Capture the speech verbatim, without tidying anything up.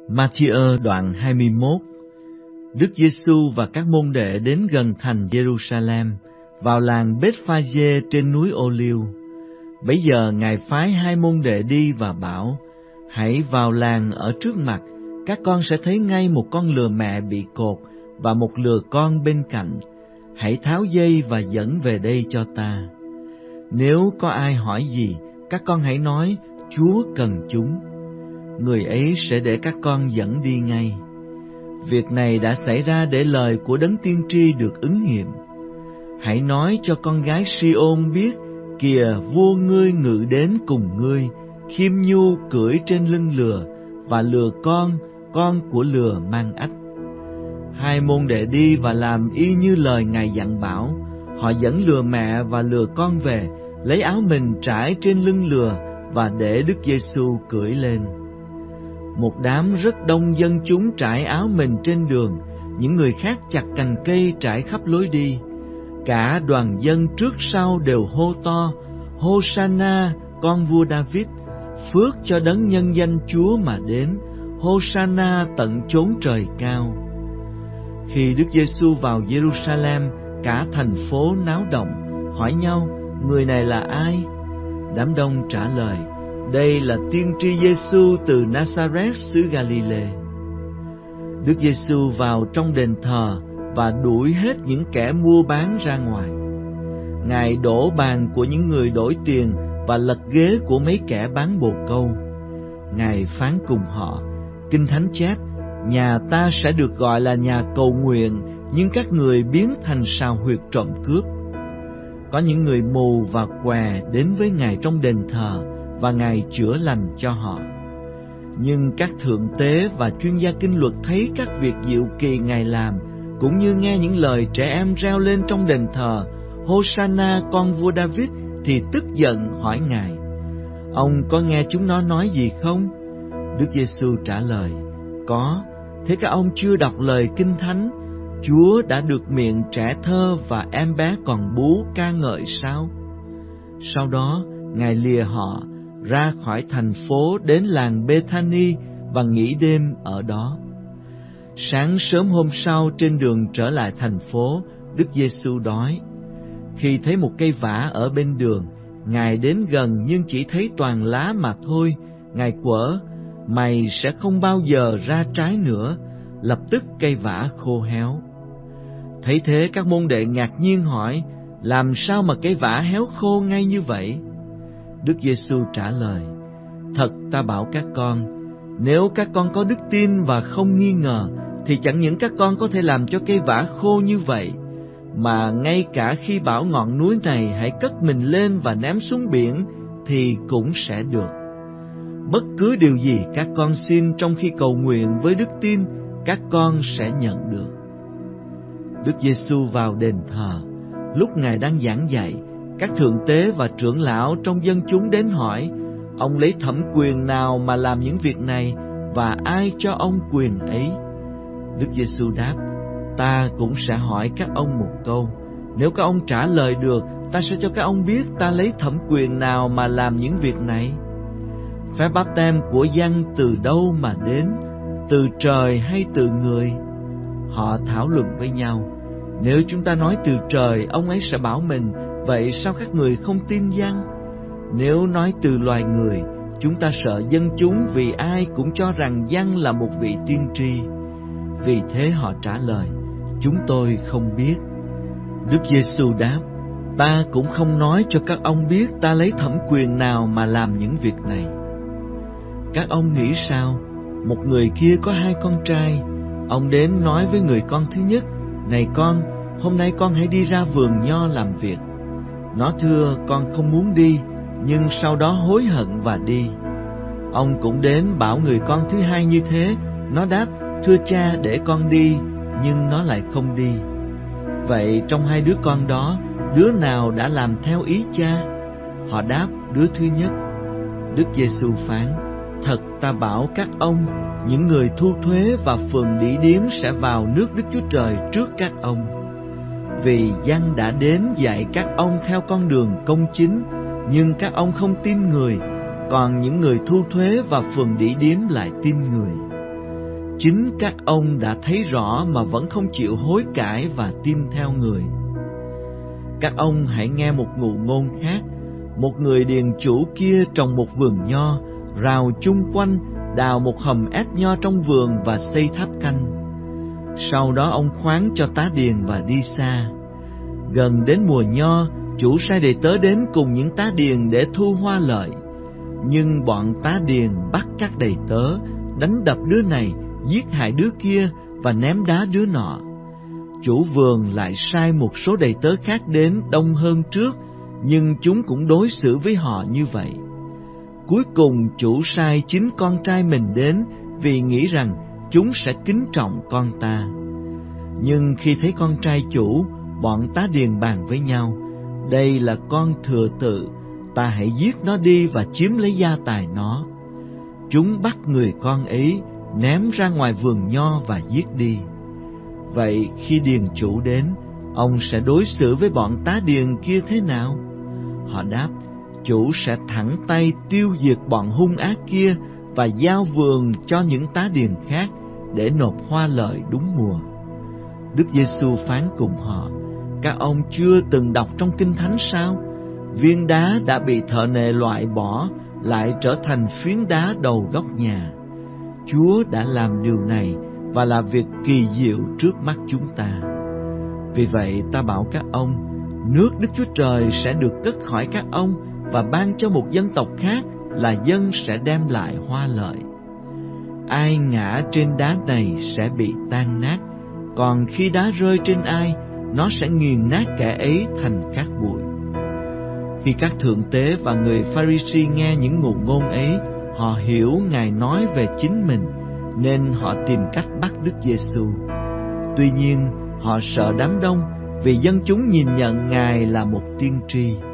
Ma-thi-ơ đoạn hai mươi mốt. Đức Giê-xu và các môn đệ đến gần thành Giê-ru-sa-lem, vào làng Bết-pha-dê trên núi Ô-liêu. Bấy giờ Ngài phái hai môn đệ đi và bảo: Hãy vào làng ở trước mặt, các con sẽ thấy ngay một con lừa mẹ bị cột và một lừa con bên cạnh. Hãy tháo dây và dẫn về đây cho ta. Nếu có ai hỏi gì, các con hãy nói: Chúa cần chúng. Người ấy sẽ để các con dẫn đi ngay. Việc này đã xảy ra để lời của Đấng tiên tri được ứng nghiệm. Hãy nói cho con gái Si-ôn biết: Kìa, vua ngươi ngự đến cùng ngươi, khiêm nhu cưỡi trên lưng lừa, và lừa con, con của lừa mang ách. Hai môn đệ đi và làm y như lời Ngài dặn bảo. Họ dẫn lừa mẹ và lừa con về, lấy áo mình trải trên lưng lừa và để Đức Giê-xu cưỡi lên. Một đám rất đông dân chúng trải áo mình trên đường, những người khác chặt cành cây trải khắp lối đi. Cả đoàn dân trước sau đều hô to: Hô-sa-na, con vua David! Phước cho đấng nhân danh Chúa mà đến! Hô-sa-na tận chốn trời cao! Khi Đức Giê-xu vào Giê-ru-sa-lem, cả thành phố náo động, hỏi nhau: Người này là ai? Đám đông trả lời: Đây là tiên tri Giê-xu từ Na-sa-rét xứ Ga-li-lê. Đức Giê-xu vào trong đền thờ và đuổi hết những kẻ mua bán ra ngoài. Ngài đổ bàn của những người đổi tiền và lật ghế của mấy kẻ bán bồ câu. Ngài phán cùng họ: Kinh Thánh chép: Nhà ta sẽ được gọi là nhà cầu nguyện, nhưng các người biến thành sào huyệt trộm cướp. Có những người mù và què đến với Ngài trong đền thờ, và Ngài chữa lành cho họ. Nhưng các thượng tế và chuyên gia kinh luật thấy các việc diệu kỳ Ngài làm, cũng như nghe những lời trẻ em reo lên trong đền thờ: Hô-sa-na, con vua David, thì tức giận hỏi Ngài: Ông có nghe chúng nó nói gì không? Đức Giê-xu trả lời: Có. Thế các ông chưa đọc lời Kinh Thánh: Chúa đã được miệng trẻ thơ và em bé còn bú ca ngợi sao? Sau đó Ngài lìa họ ra khỏi thành phố đến làng Bê-tha-ni và nghỉ đêm ở đó. Sáng sớm hôm sau, trên đường trở lại thành phố, Đức Giê-xu đói. Khi thấy một cây vả ở bên đường, Ngài đến gần nhưng chỉ thấy toàn lá mà thôi. Ngài quở: Mày sẽ không bao giờ ra trái nữa. Lập tức cây vả khô héo. Thấy thế, các môn đệ ngạc nhiên hỏi: Làm sao mà cây vả héo khô ngay như vậy? Đức Giê-xu trả lời: Thật ta bảo các con, nếu các con có đức tin và không nghi ngờ, thì chẳng những các con có thể làm cho cây vả khô như vậy, mà ngay cả khi bảo ngọn núi này hãy cất mình lên và ném xuống biển, thì cũng sẽ được. Bất cứ điều gì các con xin trong khi cầu nguyện với đức tin, các con sẽ nhận được. Đức Giê-xu vào đền thờ. Lúc Ngài đang giảng dạy, các thượng tế và trưởng lão trong dân chúng đến hỏi: Ông lấy thẩm quyền nào mà làm những việc này, và ai cho ông quyền ấy? Đức Giê-xu đáp: Ta cũng sẽ hỏi các ông một câu. Nếu các ông trả lời được, ta sẽ cho các ông biết ta lấy thẩm quyền nào mà làm những việc này. Phép báp-têm của Giăng từ đâu mà đến, từ trời hay từ người? Họ thảo luận với nhau: Nếu chúng ta nói từ trời, ông ấy sẽ bảo mình: Vậy sao các người không tin Giăng? Nếu nói từ loài người, chúng ta sợ dân chúng, vì ai cũng cho rằng Giăng là một vị tiên tri. Vì thế họ trả lời: Chúng tôi không biết. Đức Giê-xu đáp: Ta cũng không nói cho các ông biết ta lấy thẩm quyền nào mà làm những việc này. Các ông nghĩ sao? Một người kia có hai con trai. Ông đến nói với người con thứ nhất: Này con, hôm nay con hãy đi ra vườn nho làm việc. Nó thưa: Con không muốn đi, nhưng sau đó hối hận và đi. Ông cũng đến bảo người con thứ hai như thế. Nó đáp: Thưa cha, để con đi, nhưng nó lại không đi. Vậy trong hai đứa con đó, đứa nào đã làm theo ý cha? Họ đáp: Đứa thứ nhất. Đức Giê-xu phán: Thật ta bảo các ông, những người thu thuế và phường đỉ điếm sẽ vào nước Đức Chúa Trời trước các ông. Vì Giăng đã đến dạy các ông theo con đường công chính, nhưng các ông không tin người, còn những người thu thuế và phường đỉ điếm lại tin người. chính các ông đã thấy rõ mà vẫn không chịu hối cải và tin theo người. Các ông hãy nghe một ngụ ngôn khác. Một người điền chủ kia trồng một vườn nho, rào chung quanh, đào một hầm ép nho trong vườn và xây tháp canh. Sau đó ông khoán cho tá điền và đi xa. Gần đến mùa nho, chủ sai đầy tớ đến cùng những tá điền để thu hoa lợi. Nhưng bọn tá điền bắt các đầy tớ, đánh đập đứa này, giết hại đứa kia và ném đá đứa nọ. Chủ vườn lại sai một số đầy tớ khác đến đông hơn trước, nhưng chúng cũng đối xử với họ như vậy. Cuối cùng chủ sai chính con trai mình đến, vì nghĩ rằng chúng sẽ kính trọng con ta. Nhưng khi thấy con trai chủ, bọn tá điền bàn với nhau: đây là con thừa tự, ta hãy giết nó đi và chiếm lấy gia tài nó. Chúng bắt người con ấy, ném ra ngoài vườn nho và giết đi. Vậy khi điền chủ đến, ông sẽ đối xử với bọn tá điền kia thế nào? Họ đáp: chủ sẽ thẳng tay tiêu diệt bọn hung ác kia và giao vườn cho những tá điền khác để nộp hoa lợi đúng mùa. Đức Giêsu phán cùng họ: các ông chưa từng đọc trong Kinh Thánh sao? Viên đá đã bị thợ nề loại bỏ lại trở thành phiến đá đầu góc nhà. Chúa đã làm điều này và là việc kỳ diệu trước mắt chúng ta. Vì vậy ta bảo các ông, nước Đức Chúa Trời sẽ được cất khỏi các ông và ban cho một dân tộc khác, là dân sẽ đem lại hoa lợi. Ai ngã trên đá này sẽ bị tan nát, còn khi đá rơi trên ai, nó sẽ nghiền nát kẻ ấy thành cát bụi. Khi các thượng tế và người Pha-ri-si nghe những ngụ ngôn ấy, họ hiểu Ngài nói về chính mình, nên họ tìm cách bắt Đức Giêsu. Tuy nhiên, họ sợ đám đông, vì dân chúng nhìn nhận Ngài là một tiên tri.